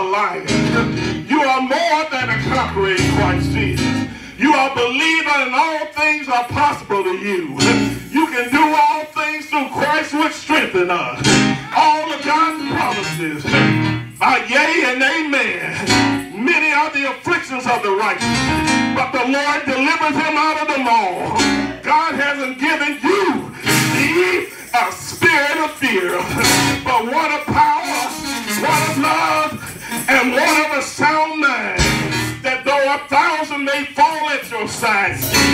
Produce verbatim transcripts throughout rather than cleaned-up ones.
lion. You are more than a conqueror in Christ Jesus. You are a believer and all things are possible to you. You can do all things through Christ which strengthens us. All of God's promises are yea and amen. Many are the afflictions of the righteous, but the Lord delivers him out of them all. God hasn't given you the a spirit of fear, but one of power, one of love, and one of a sound mind. That though a thousand may fall at your side,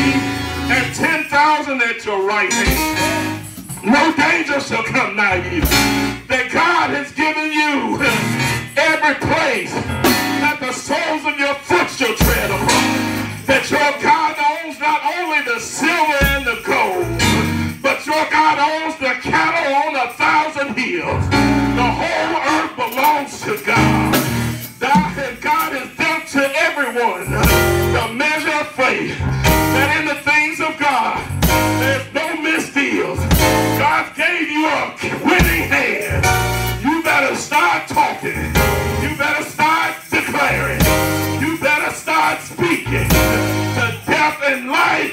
and ten thousand at your right hand, no danger shall come nigh you. That God has given you every place that the soles of your foot shall tread upon. That your God owns not only the silver and the gold, but your God owns the cattle on a thousand hills. The whole earth belongs to God. And God has dealt to everyone the measure of faith, that in the things of God there's no misdeals. God gave you a winning hand. You better start talking. You better start declaring. You better start speaking. The death and life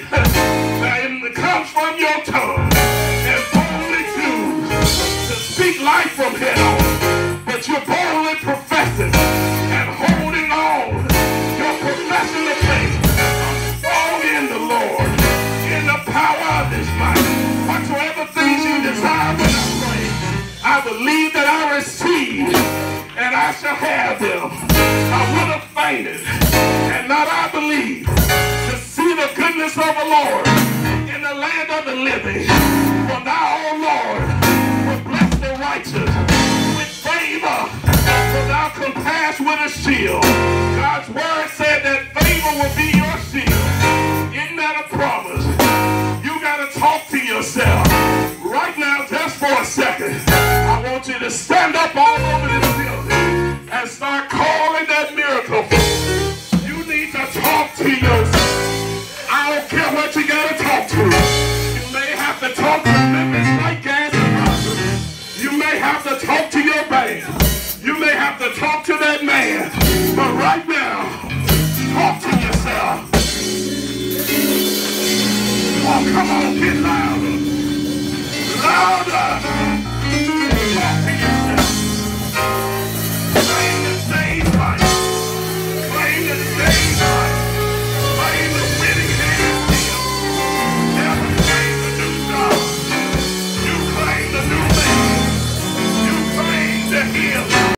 that comes from your tongue, and boldly choose to speak life from head on. But you're boldly professing and holding on your profession of faith, strong in the Lord, in the power of his might. Whatsoever things you desire when I pray, I believe that I receive, and I shall have them. I would have fainted, and not I believe, to see the goodness of the Lord in the land of the living. For thou, O Lord, will bless the righteous with favor, for thou compass with a shield. God's word said that favor will be your shield. Isn't that a promise? You got to talk to yourself. Right now, just for a second, I want you to stand up all over